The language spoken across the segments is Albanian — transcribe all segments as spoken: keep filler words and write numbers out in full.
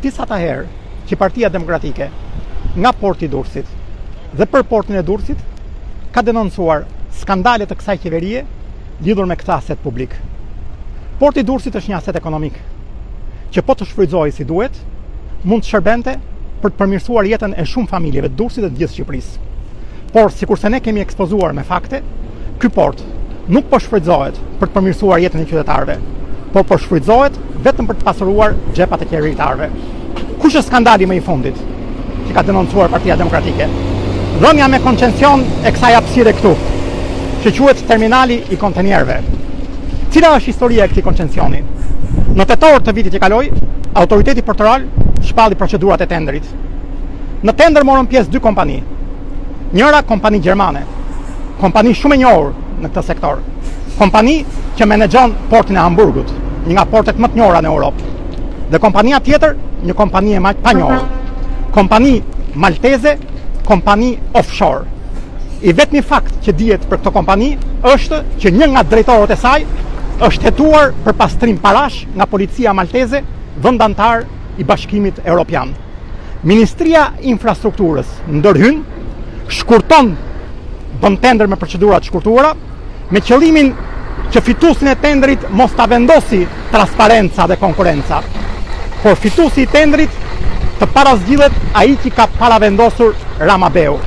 Disa ta herë që Partia Demokratike nga porti i Durrësit dhe për portin e Durrësit ka denoncuar skandale të kësaj qeverie lidhur me këtë aset publik. Porti i Durrësit është një aset ekonomik që po të shfrytëzohej si duhet, mund të shërbente për të përmirësuar jetën e shumë familjeve të Durrësit dhe të gjithë Shqipërisë. Por sikurse ne kemi ekspozuar me fakte, ky port nuk po shfrytëzohet për të përmirësuar jetën e qytetarëve, por po shfrytëzohet vetëm për të pasuruar xhepat e qeveritarëve. Kush është skandali më i fundit që ka denoncuar Partia Demokratike? Dhënia me koncesion e kësaj hapësire këtu, që quhet terminali i kontenierëve. Cila është historia e këtij koncesioni? Në tetor të vitit që kaloi, autoriteti portoral shpalli procedurat e tenderit. Në tender morën pjesë dy kompani. Njëra kompani gjermane, kompani shumë e njohur në këtë sektor, kompani që menaxhon portin e Hamburgut, një nga portet më të njohura në Europë. Dhe kompania tjetër, një kompani e pa njohur, kompani malteze, kompani offshore. I vetmi fakt që dihet për këtë kompani është që një nga drejtorët e saj është hetuar për pastrim parash nga policia malteze, vend antar i Bashkimit Evropian. Ministria e Infrastrukturës ndërhyn, shkurton, bën tender me procedura të shkurtuara, me qëllimin që fituesin e tenderit mos ta vendosi transparenca dhe konkurenca, por fituesi i tenderit të parazgjidhet ai që ka paravendosur Ramabeu.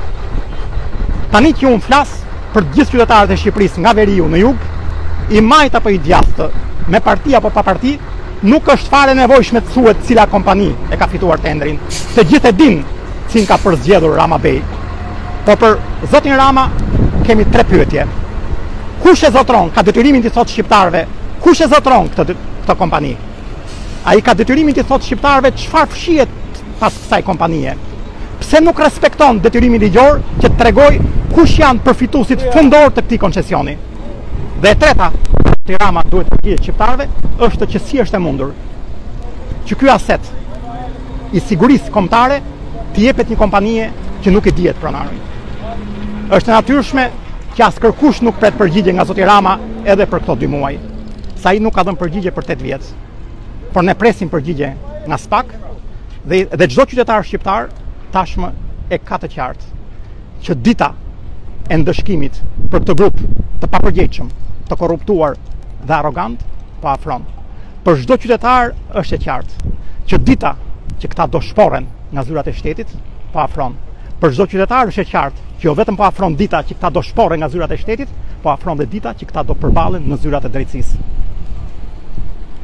Tani që unë flas për gjithë qytetarët e Shqipërisë nga veriu në jug, i majt apo i djathtë, me parti apo pa parti, nuk është fare nevojshme të thuhet cila kompani e ka fituar tenderin. Të gjithë e dinë cilin ka përzgjedhur Ramabeu. Por për zotin Rama kemi tre pyetje. Kush e zotron, ka detyrimin të thotë shqiptarëve, kush e zotron këtë, këtë kompani? Ai ka detyrimin të thotë shqiptarëve çfarë fshihet pas kësaj kompanie. Pse nuk respekton detyrimin ligjor që të tregoj kush janë përfituesit fundor të këtij koncesioni? Dhe e treta, që Rama duhet të përgjigjet shqiptarëve, është që si është e mundur që ky aset i sigurisë kombëtare të jepet një kompanie që nuk e dihet pronari. Është e natyrshme që as kërkush nuk pret përgjigje nga zoti Rama edhe për këto dy muaj. Sa ai nuk ka dhënë përgjigje për tetë vjet. Por ne presim përgjigje nga SPAK dhe dhe çdo qytetar shqiptar tashmë e ka të qartë që dita e ndëshkimit për këtë grup të papërgjegjshëm, të korruptuar dhe arrogant po afron. Për çdo qytetar është e qartë që dita që këta do shporen nga zyrat e shtetit po afron. Për çdo qytetar është e qartë që jo vetëm po afron dita që këta do shporen nga zyrat e shtetit, po afron dhe dita që këta do përballen në zyrat e drejtësisë.